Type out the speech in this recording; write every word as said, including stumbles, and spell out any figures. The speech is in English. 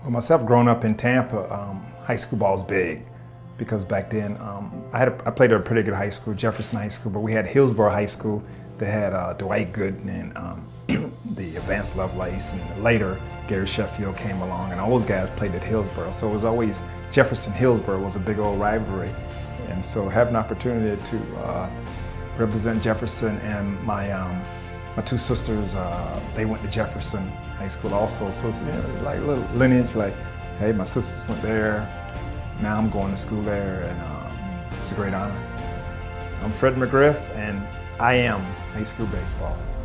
Well, myself growing up in Tampa, um, high school ball is big because back then um, I, had a, I played at a pretty good high school, Jefferson High School, but we had Hillsborough High School that had uh, Dwight Gooden and um, the Advanced Lovelace, and later Gary Sheffield came along, and all those guys played at Hillsborough. So it was always Jefferson-Hillsborough was a big old rivalry. And so having an opportunity to uh, represent Jefferson, and my um, my two sisters, uh, they went to Jefferson High School also. So it's, you know, like a little lineage, like, hey, my sisters went there, now I'm going to school there, and um, it's a great honor. I'm Fred McGriff, and I am high school baseball.